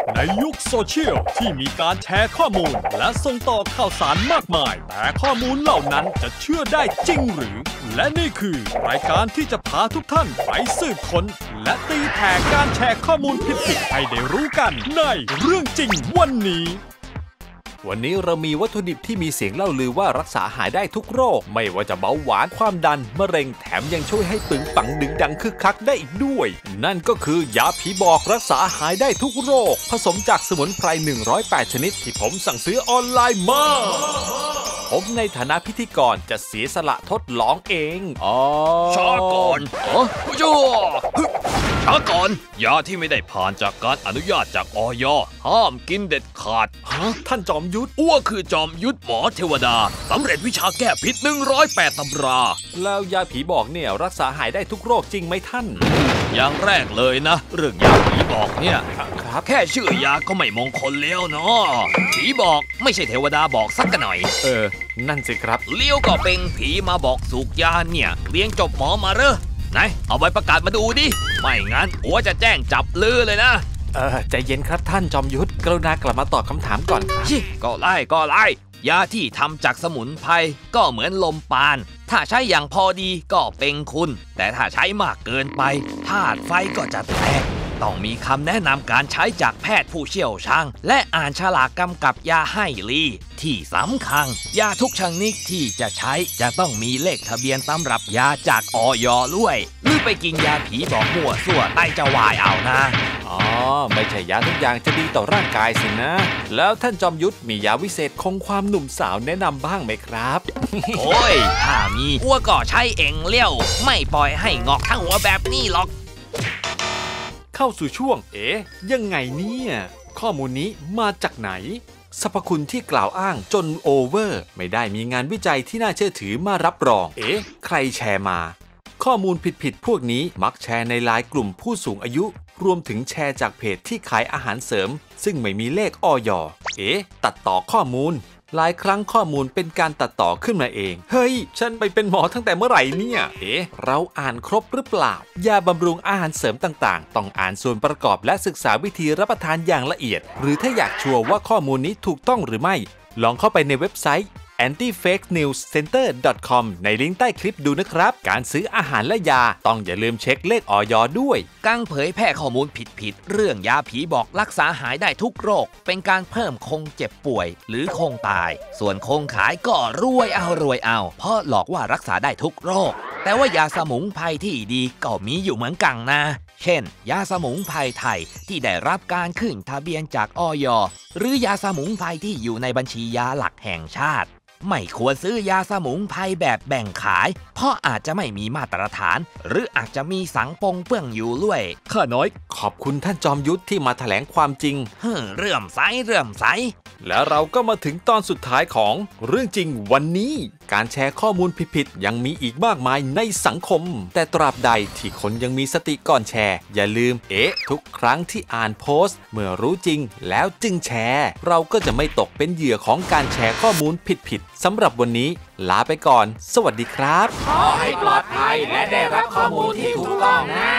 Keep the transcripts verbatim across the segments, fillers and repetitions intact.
ในยุคโซเชียลที่มีการแชร์ข้อมูลและส่งต่อข่าวสารมากมายแต่ข้อมูลเหล่านั้นจะเชื่อได้จริงหรือและนี่คือรายการที่จะพาทุกท่านไปสืบค้นและตีแผ่การแชร์ข้อมูลผิดๆให้ได้รู้กันในเรื่องจริงวันนี้วันนี้เรามีวัตถุดิบที่มีเสียงเล่าลือว่ารักษาหายได้ทุกโรคไม่ว่าจะเบาหวานความดันมะเร็งแถมยังช่วยให้ปึงปังดึงดังคึกคักได้อีกด้วยนั่นก็คือยาผีบอกรักษาหายได้ทุกโรคผสมจากสมุนไพรหนึ่งร้อยแปดชนิดที่ผมสั่งซื้อออนไลน์มาผมในฐานะพิธีกรจะเสียสละทดลองเองอ๋อช้าก่อนเออจ้าช้าก่อนยาที่ไม่ได้ผ่านจากการอนุญาตจากอย.ห้ามกินเด็ดขาดฮะท่านจอมยุทธอ้วคือจอมยุทธหมอเทวดาสำเร็จวิชาแก้พิษหนึ่งร้อยแปดตำราแล้วยาผีบอกเนี่ยรักษาหายได้ทุกโรคจริงไหมท่านอย่างแรกเลยนะเรื่องยาผีบอกเนี่ยครับแค่ชื่อยาก็ไม่มงคลแล้วเนาะผีบอกไม่ใช่เทวดาบอกสักหน่อยเออนั่นสิครับเลี้ยวก็เป็นผีมาบอกสูกยาเนี่ยเรียนจบหมอมาเหรอไหนเอาใบประกาศมาดูดิไม่งั้นอัวจะแจ้งจับลือเลยนะเออใจเย็นครับท่านจอมยุทธกรุณากลับมาตอบคำถามก่อนครับก็ไล่ก็ไล่ยาที่ทำจากสมุนไพรก็เหมือนลมปานถ้าใช้อย่างพอดีก็เป็นคุณแต่ถ้าใช้มากเกินไปธาตุไฟก็จะแตกต้องมีคำแนะนำการใช้จากแพทย์ผู้เชี่ยวชาญและอ่านฉลากกำกับยาให้ลีที่สำคัญยาทุกชนิดที่จะใช้จะต้องมีเลขทะเบียนตำรับยาจากอย.ด้วยหรือไปกินยาผีบอกมั่วซั่วไตจะวายเอานะอ๋อไม่ใช่ยาทุกอย่างจะดีต่อร่างกายสินะแล้วท่านจอมยุทธมียาวิเศษคงความหนุ่มสาวแนะนำบ้างไหมครับโอ้ยถ้ามีอ้วก็ใช้เองเลี้ยวไม่ปล่อยให้งอกทั้งหัวแบบนี้หรอกเข้าสู่ช่วงเอ๊ะยังไงเนี่ยข้อมูลนี้มาจากไหนสรรพคุณที่กล่าวอ้างจนโอเวอร์ไม่ได้มีงานวิจัยที่น่าเชื่อถือมารับรองเอ๊ะใครแชร์มาข้อมูลผิดๆพวกนี้มักแชร์ในไลน์กลุ่มผู้สูงอายุรวมถึงแชร์จากเพจที่ขายอาหารเสริมซึ่งไม่มีเลขอย.เอ๊ะตัดต่อข้อมูลหลายครั้งข้อมูลเป็นการตัดต่อขึ้นมาเองเฮ้ยฉันไปเป็นหมอตั้งแต่เมื่อไหร่เนี่ยเอ๊ะเราอ่านครบหรือเปล่ายาบำรุงอาหารเสริมต่างๆต้องอ่านส่วนประกอบและศึกษาวิธีรับประทานอย่างละเอียดหรือถ้าอยากชัวร์ว่าข้อมูลนี้ถูกต้องหรือไม่ลองเข้าไปในเว็บไซต์ แอนตี้เฟคนิวส์เซ็นเตอร์ ดอท คอม ในลิงก์ใต้คลิปดูนะครับการซื้ออาหารและยาต้องอย่าลืมเช็คเลขอย.ด้วยการเผยแพร่ข้อมูลผิดๆเรื่องยาผีบอกรักษาหายได้ทุกโรคเป็นการเพิ่มคงเจ็บป่วยหรือคงตายส่วนคงขายก็รวยเอารวยเอาเพราะหลอกว่ารักษาได้ทุกโรคแต่ว่ายาสมุนไพรที่ดีก็มีอยู่เหมือนกันนะเช่นยาสมุนไพรไทยที่ได้รับการขึ้นทะเบียนจากอย.หรือยาสมุนไพรที่อยู่ในบัญชียาหลักแห่งชาติไม่ควรซื้อยาสมุนไพรแบบแบ่งขายเพราะอาจจะไม่มีมาตรฐานหรืออาจจะมีสังปงเปื้องอยู่ด้วยข้าน้อยขอบคุณท่านจอมยุทธที่มาแถลงความจริงเฮ้อเรื่อมใสเรื่อมใสแล้วเราก็มาถึงตอนสุดท้ายของเรื่องจริงวันนี้การแชร์ข้อมูลผิดๆยังมีอีกมากมายในสังคมแต่ตราบใดที่คนยังมีสติก่อนแชร์อย่าลืมเอ๊ะทุกครั้งที่อ่านโพสต์เมื่อรู้จริงแล้วจึงแชร์เราก็จะไม่ตกเป็นเหยื่อของการแชร์ข้อมูลผิดๆสำหรับวันนี้ลาไปก่อนสวัสดีครับขอให้ปลอดภัยและได้รับข้อมูลที่ถูกต้องนะ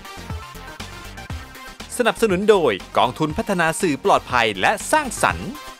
สนับสนุนโดยกองทุนพัฒนาสื่อปลอดภัยและสร้างสรรค์